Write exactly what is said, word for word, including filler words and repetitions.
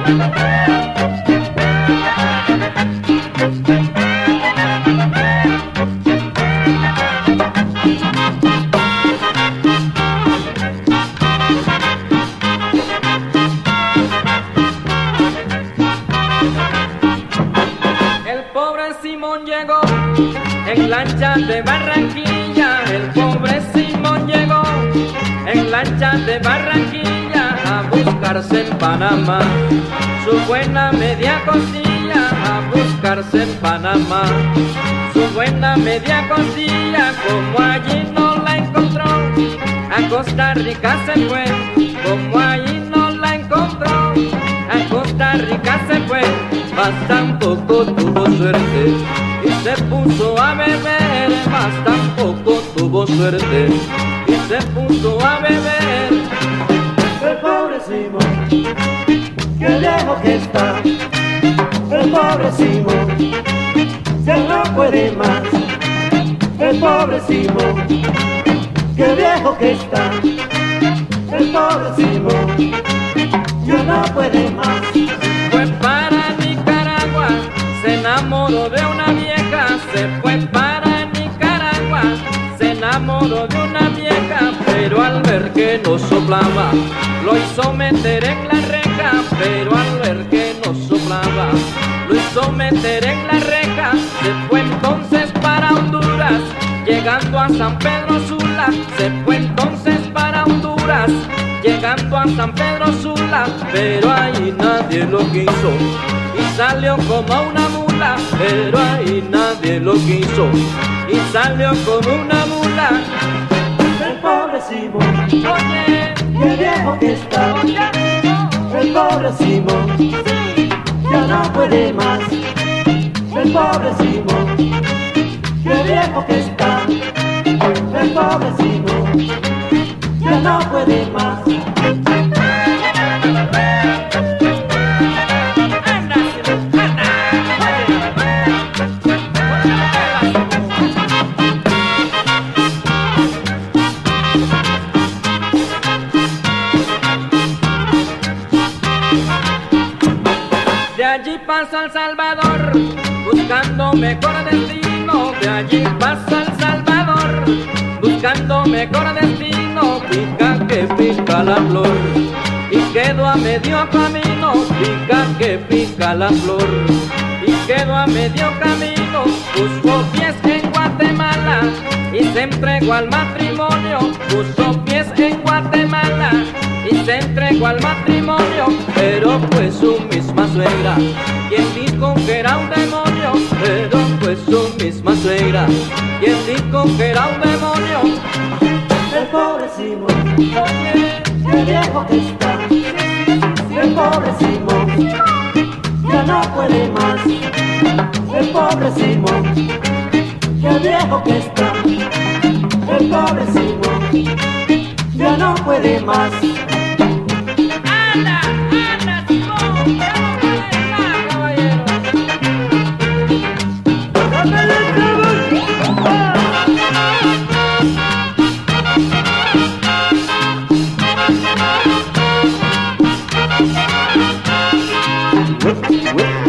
Simón llegó en lancha de Barranquilla, el pobre Simón llegó en lancha de Barranquilla a buscarse en Panamá su buena media costilla, a buscarse en Panamá su buena media costilla. Como allí no la encontró, a Costa Rica se fue. Como allí no la encontró, a Costa Rica se fue. Mas tampoco tuvo suerte y se puso a beber, mas tampoco tuvo suerte y se puso a beber. El pobre Simón, qué viejo que está. El pobre Simón, ya no puede más. El pobre Simón, qué viejo que está. El pobre Simón, ya no puede más. Fue para Nicaragua, se enamoró de una vieja. Se fue para Nicaragua, se enamoró de una vieja. Pero al ver que no soplaba, lo hizo meter en la reja. Pero al ver que no soplaba, lo hizo meter en la reja. Se fue entonces para Honduras, llegando a San Pedro Sula. Se fue entonces para Honduras, llegando a San Pedro Sula. Pero ahí nadie lo quiso y salió como una mula. Pero ahí nadie lo quiso y salió como una mula. El pobre Simón, Oye, qué viejo que está. El pobre Simón, ya no puede más. El pobre Simón, qué viejo que está. El pobre Simón, ya no puede más. de allí pasa El Salvador, buscando mejor destino. De allí pasa El Salvador, buscando mejor destino. Pica que pica la flor y quedó a medio camino. Pica que pica la flor y quedó a medio camino. Puso pies en Guatemala y se entregó al matrimonio. Puso pies en Guatemala y se entregó al matrimonio. Pero fue su misma suegra quien dijo que era un demonio. Pero fue su misma suegra quien dijo que era un demonio. El pobre Simón, Oye, qué viejo que está. El pobre Simón, ya no puede más. El pobre Simón, qué viejo que está. El pobre Simón, ya no puede más. anda, anda, Simón, ya no puede más, caballero. Whip, whip.